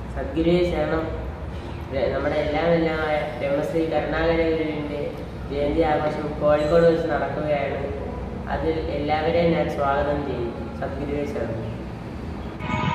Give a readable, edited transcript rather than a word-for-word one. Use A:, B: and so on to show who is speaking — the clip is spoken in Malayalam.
A: സദ്ഗുരുവേ ശരണം. നമ്മുടെ എല്ലാമായ ബ്രഹ്മശ്രീ കരുണാകര ഗുരുവിൻ്റെ ജയന്തി ആഘോഷം കോഴിക്കോട് വെച്ച് നടക്കുകയാണ്. അതിൽ എല്ലാവരെയും ഞാൻ സ്വാഗതം ചെയ്യും. സദ്ഗുരുവേ ശരണം.